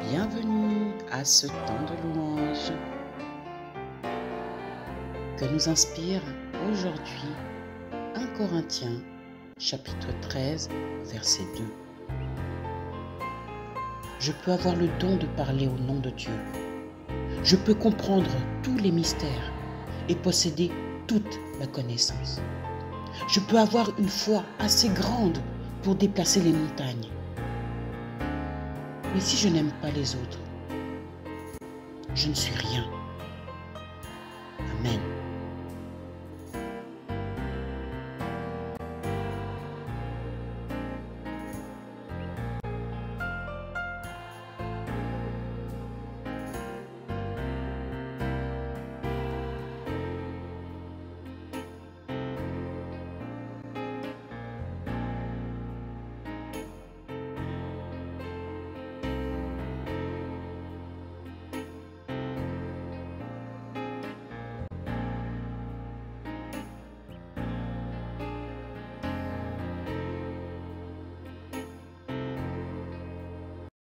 Bienvenue à ce temps de louange que nous inspire aujourd'hui 1 Corinthiens chapitre 13 verset 2. Je peux avoir le don de parler au nom de Dieu. Je peux comprendre tous les mystères et posséder toute la connaissance. Je peux avoir une foi assez grande pour déplacer les montagnes. Mais si je n'aime pas les autres, je ne suis rien. Amen.